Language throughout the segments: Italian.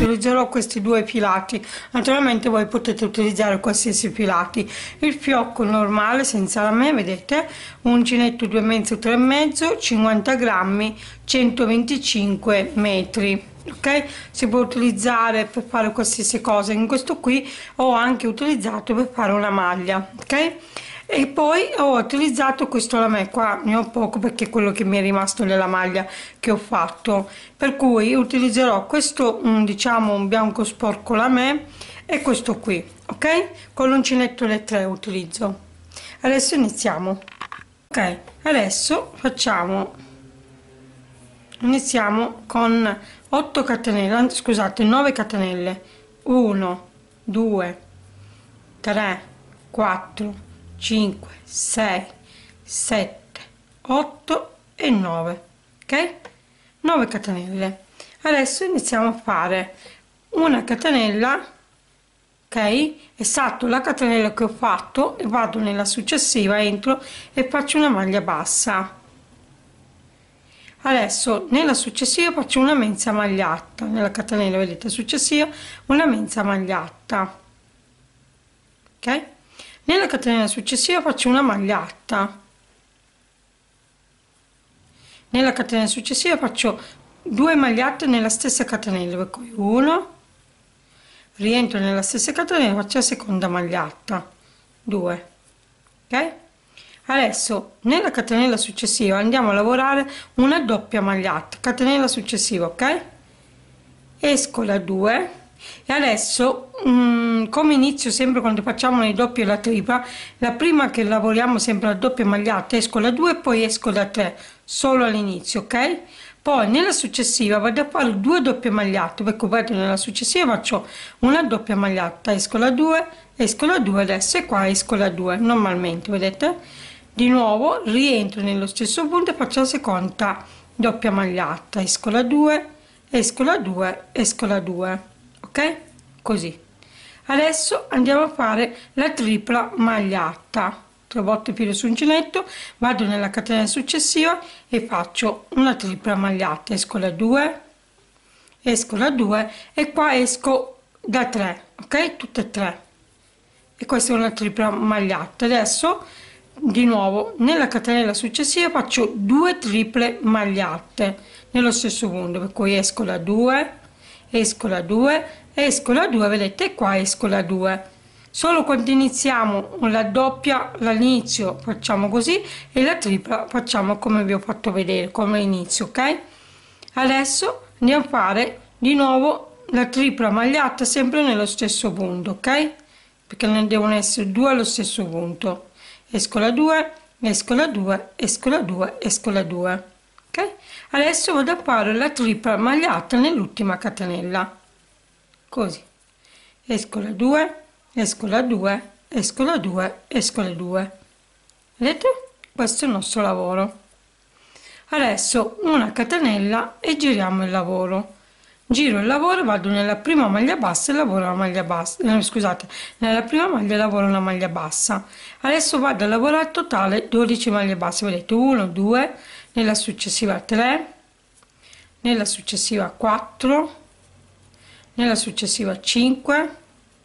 utilizzerò questi due filati. Naturalmente voi potete utilizzare qualsiasi filati. Il fiocco normale senza lame, vedete, uncinetto 2,5 3,5, 50 grammi, 125 metri. Ok, si può utilizzare per fare qualsiasi cosa. In questo qui ho anche utilizzato per fare una maglia, ok. E poi ho utilizzato questo lamè, qua ne ho poco perché è quello che mi è rimasto nella maglia che ho fatto, per cui utilizzerò questo diciamo un bianco sporco lamè e questo qui, ok, con l'uncinetto le 3 utilizzo. Adesso iniziamo. Ok, adesso iniziamo con 8 catenelle, scusate, 9 catenelle, 1 2 3 4 5 6 7 8 e 9, ok, 9 catenelle. Adesso iniziamo a fare una catenella, ok, esatto, la catenella che ho fatto, e vado nella successiva, entro e faccio una maglia bassa. Adesso nella successiva faccio una mensa magliata, nella catenella vedete successiva una mensa magliata, ok. Nella catenella successiva faccio una magliata, nella catenella successiva faccio 2 magliate nella stessa catenella, per cui 1, rientro nella stessa catenella, faccio la seconda magliata, 2, ok. Adesso nella catenella successiva andiamo a lavorare una doppia magliata, catenella successiva, ok, esco da 2 e adesso come inizio sempre quando facciamo le doppie e la tripla, la prima che lavoriamo sempre la doppia magliata, esco da 2 e poi esco da 3 solo all'inizio, ok. Poi nella successiva vado a fare 2 doppie magliate, perché vado nella successiva faccio una doppia magliata, esco da 2, esco da 2 adesso, e qua esco da 2 normalmente, vedete, di nuovo rientro nello stesso punto e faccio la seconda doppia magliata, esco da 2, esco da 2, esco da 2, ok, così. Adesso andiamo a fare la tripla magliata, 3 volte filo su uncinetto, vado nella catena successiva e faccio una tripla magliata, esco da 2, esco da 2 e qua esco da 3, ok, tutte e 3, e questa è una tripla magliata. Adesso di nuovo nella catenella successiva faccio 2 triple magliate nello stesso punto, per cui esco da 2, esco da 2, esco da 2, vedete, qua esco da 2. Solo quando iniziamo la doppia all'inizio facciamo così e la tripla facciamo come vi ho fatto vedere, come inizio, ok. Adesso andiamo a fare di nuovo la tripla magliata sempre nello stesso punto, ok, perché ne devono essere 2 allo stesso punto. Esco da 2, esco da 2, esco da 2, esco da 2, ok. Adesso vado a fare la tripla magliata nell'ultima catenella, così, esco da 2, esco da 2, esco da 2, esco da 2, vedete, questo è il nostro lavoro. Adesso una catenella e giriamo il lavoro, giro il lavoro, vado nella prima maglia bassa e lavoro la maglia bassa, scusate, nella prima maglia lavoro una maglia bassa. Adesso vado a lavorare totale 12 maglie basse, vedete, 1 2, nella successiva 3, nella successiva 4, nella successiva 5,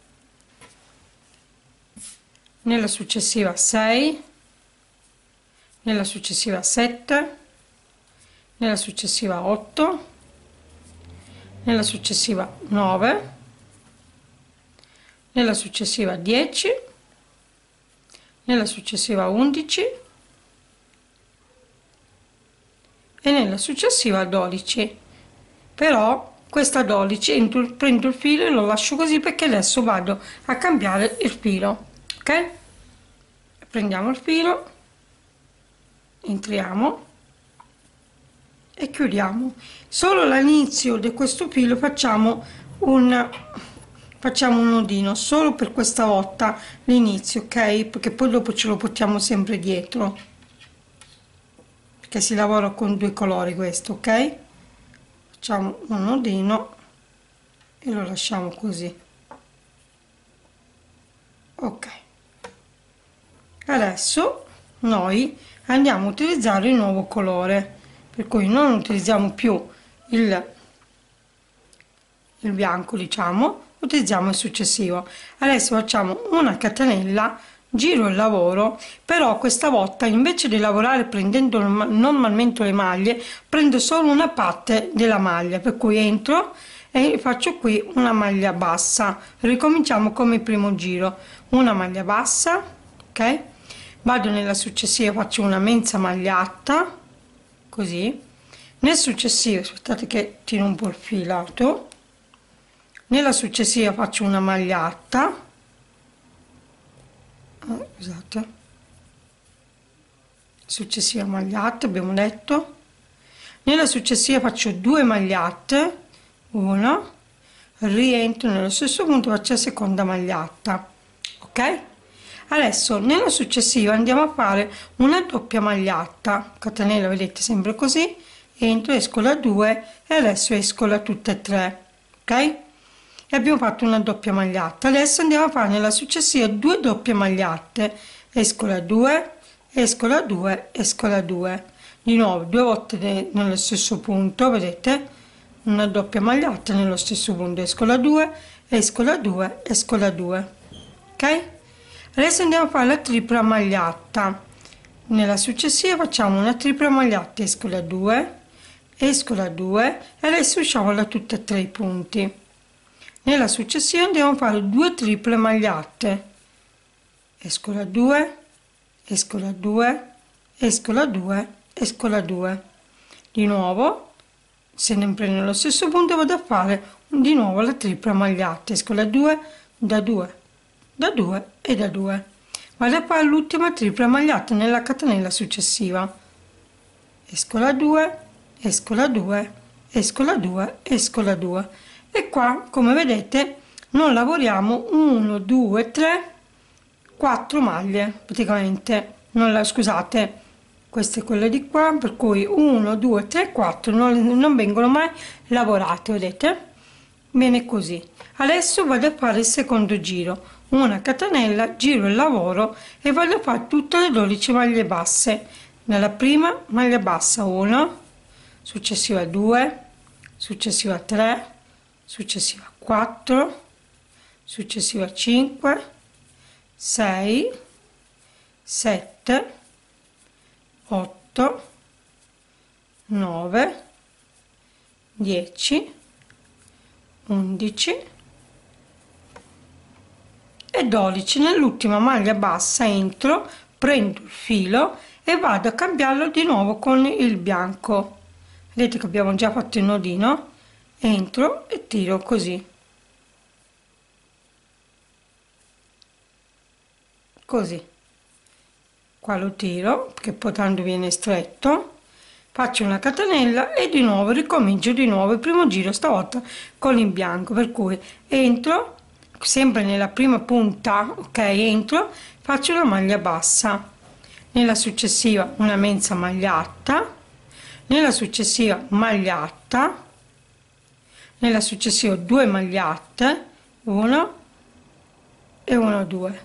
nella successiva 6, nella successiva 7, nella successiva 8, nella successiva 9, nella successiva 10, nella successiva 11 e nella successiva 12. Però questa 12 prendo il filo e lo lascio così perché adesso vado a cambiare il filo, ok. Prendiamo il filo, entriamo e chiudiamo. Solo all'inizio di questo filo facciamo un nodino, solo per questa volta l'inizio, ok, perché poi dopo ce lo portiamo sempre dietro, perché si lavora con 2 colori questo, ok. Facciamo un nodino e lo lasciamo così, ok. Adesso noi andiamo a utilizzare il nuovo colore, per cui non utilizziamo più il il bianco, diciamo, utilizziamo il successivo. Adesso facciamo una catenella, giro il lavoro, però questa volta invece di lavorare prendendo normalmente le maglie, prendo solo una parte della maglia, per cui entro e faccio qui una maglia bassa. Ricominciamo come il primo giro, una maglia bassa, ok, vado nella successiva, faccio una mezza magliata così, nel successivo, aspettate che tiro un po' il filato, nella successiva faccio una magliata, scusate, successiva magliata abbiamo detto, nella successiva faccio due magliate, una, rientro nello stesso punto, faccio la seconda magliata, ok. Adesso nella successiva andiamo a fare una doppia magliata, catenella, vedete, sempre così, entro, esco da 2 e adesso esco da tutte e 3, ok, e abbiamo fatto una doppia magliata. Adesso andiamo a fare nella successiva due doppie magliate, esco da 2, esco da 2, esco da 2, di nuovo due volte nello stesso punto, vedete, una doppia magliata nello stesso punto, esco da 2, esco da 2, esco da 2, ok. Adesso andiamo a fare la tripla magliata, nella successiva facciamo una tripla magliata, esco da 2, esco da 2 e adesso usciamo da tutti e 3 i punti. Nella successiva andiamo a fare due triple magliate, esco da 2, esco da 2, esco da 2, esco da 2, di nuovo sempre nello stesso punto vado a fare di nuovo la tripla magliata, esco da 2, da 2, da 2 e da 2, vado a fare l'ultima tripla magliata nella catenella successiva, esco da 2, esco da 2, esco da 2, esco da 2, e qua come vedete non lavoriamo 1 2 3 4 maglie praticamente, non scusate, queste quelle di qua, per cui 1 2 3 4 non vengono mai lavorate, vedete, bene così. Adesso vado a fare il secondo giro, una catenella, giro il lavoro e vado a fare tutte le 12 maglie basse. Nella prima maglia bassa 1, successiva 2, successiva 3, successiva 4, successiva 5, 6, 7, 8, 9, 10, 11 e 12. Nell'ultima maglia bassa entro, prendo il filo e vado a cambiarlo di nuovo con il bianco. Vedete che abbiamo già fatto il nodino, entro e tiro così, così, qua lo tiro perché poi tanto viene stretto, faccio una catenella e di nuovo ricomincio di nuovo il primo giro, stavolta con il bianco, per cui entro sempre nella prima punta, ok, entro, faccio una maglia bassa, nella successiva una mezza magliata, nella successiva magliata, nella successiva due magliate, 1 e 1 2,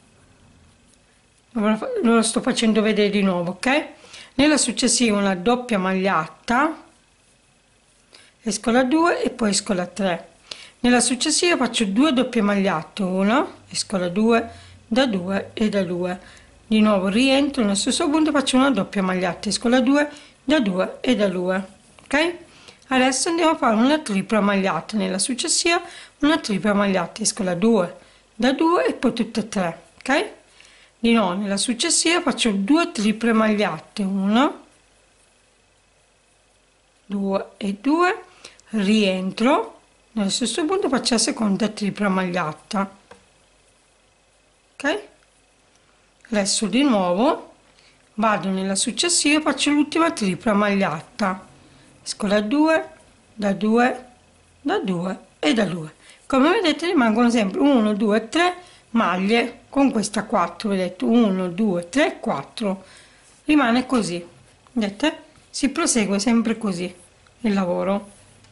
lo sto facendo vedere di nuovo, ok. Nella successiva una doppia magliata, esco da 2 e poi esco da 3, nella successiva faccio due doppie magliate, 1, esco da 2 e da 2, di nuovo rientro nello stesso punto, faccio una doppia magliata, esco da 2 e da 2, ok. Adesso andiamo a fare una tripla magliata, nella successiva una tripla magliata, esco da 2 e poi tutte e 3, ok. Di nuovo nella successiva faccio due triple magliate, 1, 2 e 2, rientro nello stesso punto, faccio la seconda tripla magliata, ok. Adesso di nuovo vado nella successiva, faccio l'ultima tripla magliata, esco da 2 da 2 e da 2, come vedete rimangono sempre 1 2 3 maglie con questa 4, vedete, 1 2 3 4, rimane così, vedete, si prosegue sempre così il lavoro.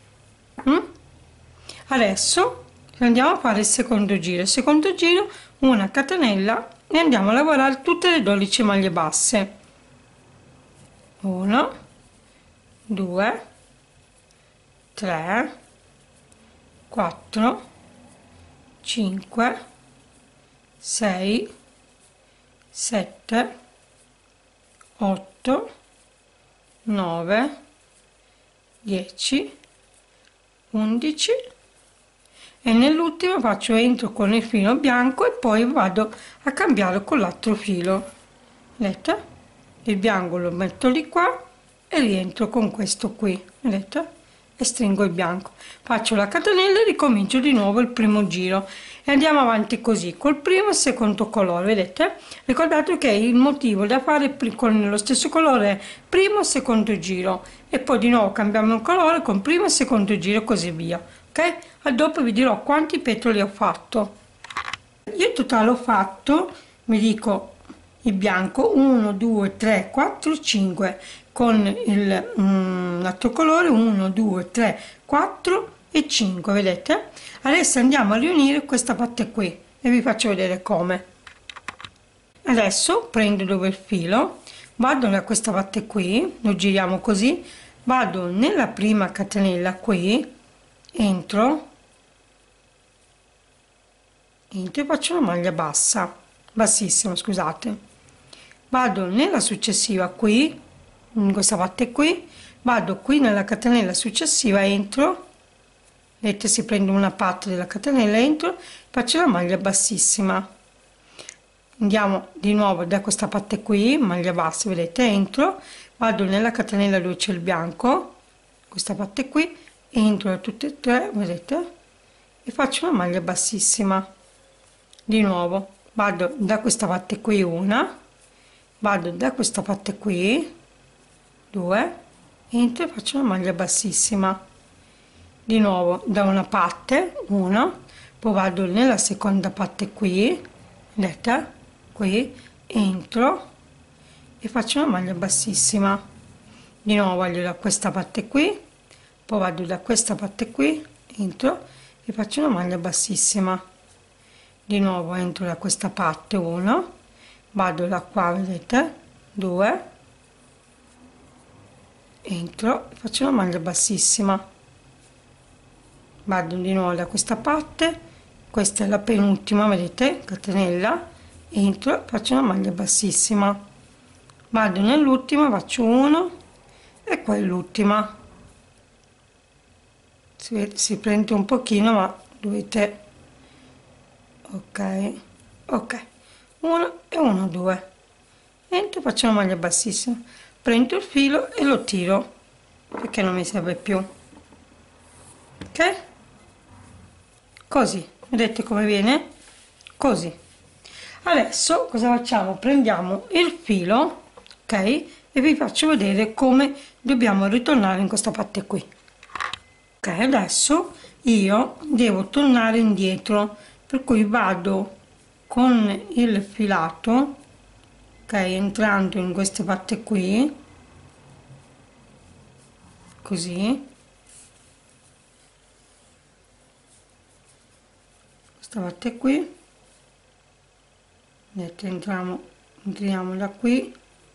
Adesso andiamo a fare il secondo giro, una catenella e andiamo a lavorare tutte le 12 maglie basse, 1 2 3 4, 5, 6, 7, 8, 9, 10, 11 e nell'ultimo faccio entro con il filo bianco e poi vado a cambiare con l'altro filo. Vedete? Il bianco lo metto di qua e rientro con questo qui, vedete? E stringo il bianco, faccio la catenella e ricomincio di nuovo il primo giro e andiamo avanti così col primo e secondo colore. Vedete, ricordate che il motivo da fare con lo stesso colore è primo e secondo giro e poi di nuovo cambiamo il colore con primo e secondo giro e così via. Ok, a dopo vi dirò quanti petali ho fatto. Io in totale ho fatto, vi dico, il bianco 1 2 3 4 5, con l'altro colore 1 2 3 4 e 5, vedete? Adesso andiamo a riunire questa parte qui e vi faccio vedere come. Adesso prendo dove il filo, vado da questa parte qui, lo giriamo così, vado nella prima catenella qui, entro e faccio una maglia bassissima, scusate. Vado nella successiva qui, in questa parte qui, vado qui nella catenella successiva, entro, vedete, si prende una parte della catenella, entro, faccio la maglia bassissima. Andiamo di nuovo da questa parte qui, maglia bassa, vedete, entro, vado nella catenella dove c'è il bianco, questa parte qui, entro da tutte e tre, vedete, e faccio una maglia bassissima. Di nuovo vado da questa parte qui una, vado da questa parte qui 2, entro e faccio una maglia bassissima. Di nuovo da una parte 1, poi vado nella seconda parte qui, vedete, qui entro e faccio una maglia bassissima. Di nuovo vado da questa parte qui, poi vado da questa parte qui, entro e faccio una maglia bassissima. Di nuovo entro da questa parte 1, vado da qua, vedete, 2, entro e faccio una maglia bassissima. Vado di nuovo da questa parte, questa è la penultima, vedete, catenella, entro, faccio una maglia bassissima. Vado nell'ultima, faccio 1 e qua è l'ultima. Si prende un pochino, ma dovete, ok, 1 e 1 2, entro, faccio una maglia bassissima, prendo il filo e lo tiro perché non mi serve più, ok, così, vedete come viene, così. Adesso cosa facciamo? Prendiamo il filo, ok, e vi faccio vedere come dobbiamo ritornare in questa parte qui. Ok, adesso io devo tornare indietro, per cui vado con il filato, ok, entrando in queste parti qui, così, questa parte qui, vedete, entriamo da qui,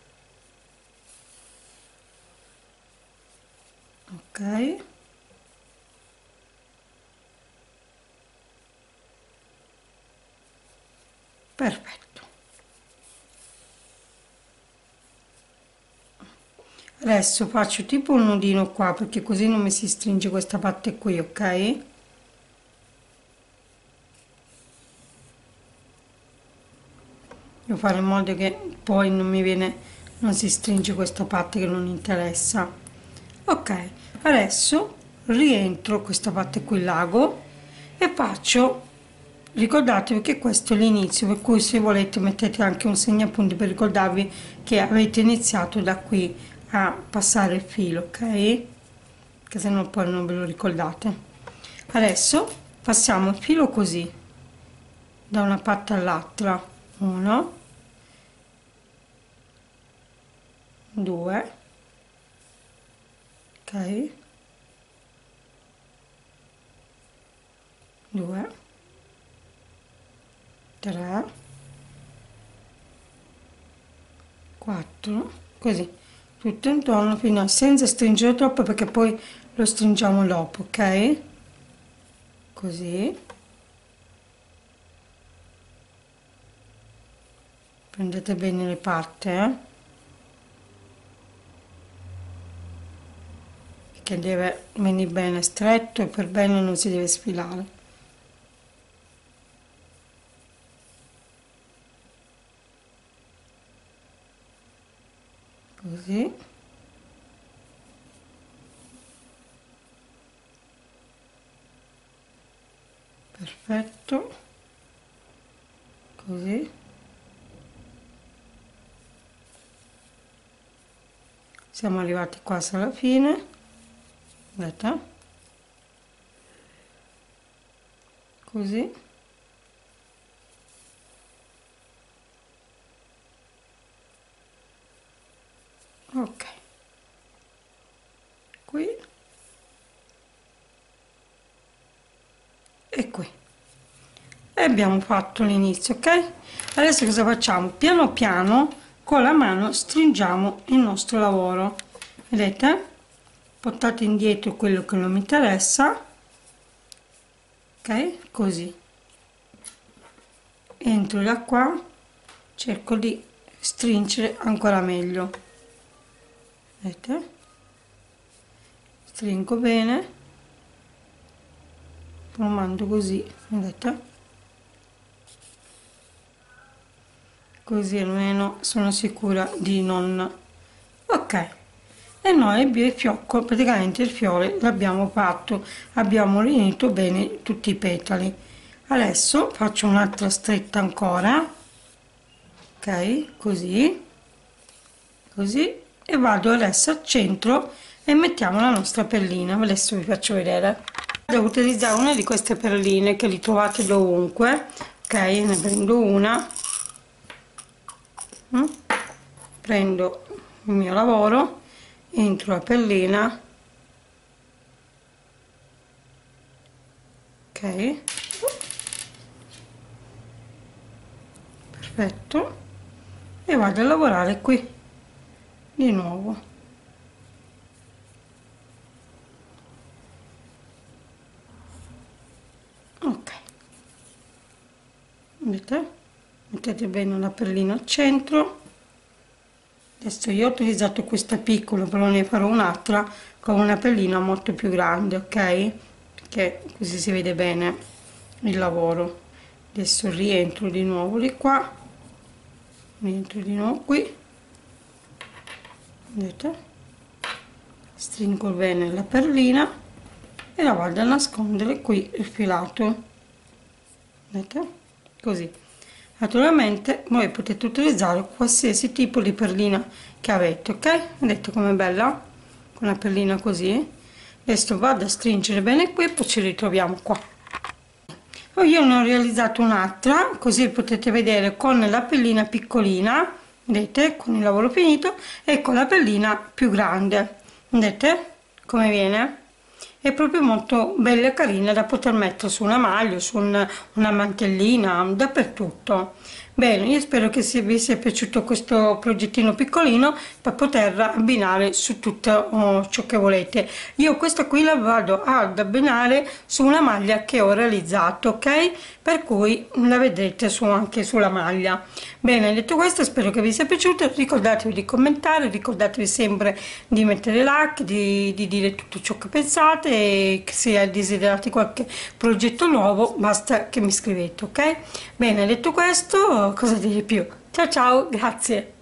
ok, perfetto. Adesso faccio tipo un nodino qua perché così non mi si stringe questa parte qui, ok, devo fare in modo che poi non si stringe questa parte che non interessa. Ok, adesso rientro questa parte qui, l'ago, e faccio, ricordatevi che questo è l'inizio, per cui se volete mettete anche un segnapunti per ricordarvi che avete iniziato da qui a passare il filo, ok, che se no poi non ve lo ricordate. Adesso passiamo il filo così da una parte all'altra, 1 2, ok, 2 3 4, così tutto intorno fino a, senza stringere troppo perché poi lo stringiamo dopo, ok, così, prendete bene le parti, che deve venire bene stretto e per bene non si deve sfilare. Così. Perfetto. Così. Siamo arrivati quasi alla fine. Vedete? Così. Ok, qui e qui, e abbiamo fatto l'inizio. Ok, adesso cosa facciamo? Piano piano con la mano stringiamo il nostro lavoro, vedete? Portate indietro quello che non mi interessa, ok, così entro da qua, cerco di stringere ancora meglio, vedete? Stringo bene, lo mando così, vedete? Così almeno sono sicura di non... Ok, e noi il fiocco, praticamente il fiore l'abbiamo fatto, abbiamo riunito bene tutti i petali. Adesso faccio un'altra stretta ancora, ok, così, così, e vado adesso al centro e mettiamo la nostra perlina. Adesso vi faccio vedere. Devo utilizzare una di queste perline che li trovate dovunque, ok, ne prendo una, prendo il mio lavoro, entro la perlina, ok, perfetto, e vado a lavorare qui di nuovo. Ok, vedete? Mettete bene la perlina al centro. Adesso io ho utilizzato questa piccola, però ne farò un'altra con una perlina molto più grande, ok? Perché così si vede bene il lavoro. Adesso rientro di nuovo di qua, rientro di nuovo qui, vedete? Stringo bene la perlina e la vado a nascondere qui il filato, vedete? Così. Naturalmente voi potete utilizzare qualsiasi tipo di perlina che avete, ok? Vedete com'è bella? Con la perlina così. Adesso vado a stringere bene qui e poi ci ritroviamo qua. Poi io ne ho realizzato un'altra, così potete vedere con la perlina piccolina, vedete, con il lavoro finito, e con la perlina più grande, vedete come viene? È proprio molto bella e carina da poter mettere su una maglia, su una mantellina, dappertutto. Bene, io spero che vi sia piaciuto questo progettino piccolino per poter abbinare su tutto ciò che volete. Io questa qui la vado ad abbinare su una maglia che ho realizzato, ok? Per cui la vedrete anche sulla maglia. Bene, detto questo, spero che vi sia piaciuto. Ricordatevi di commentare, ricordatevi sempre di mettere like, di dire tutto ciò che pensate, e che se desiderate qualche progetto nuovo basta che mi scrivete, ok? Bene, detto questo, cosa dire più? Ciao ciao, grazie!